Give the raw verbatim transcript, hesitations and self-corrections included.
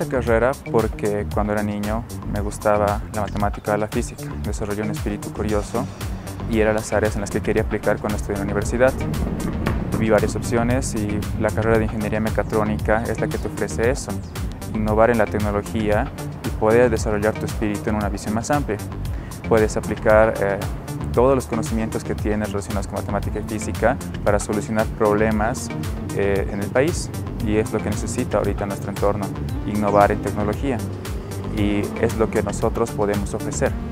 esta carrera porque cuando era niño me gustaba la matemática y la física. Desarrollé un espíritu curioso y eran las áreas en las que quería aplicar cuando estudié en la universidad. Vi varias opciones y la carrera de Ingeniería Mecatrónica es la que te ofrece eso, innovar en la tecnología y poder desarrollar tu espíritu en una visión más amplia. Puedes aplicar eh, todos los conocimientos que tienes relacionados con matemática y física para solucionar problemas eh, en el país, y es lo que necesita ahorita nuestro entorno, innovar en tecnología, y es lo que nosotros podemos ofrecer.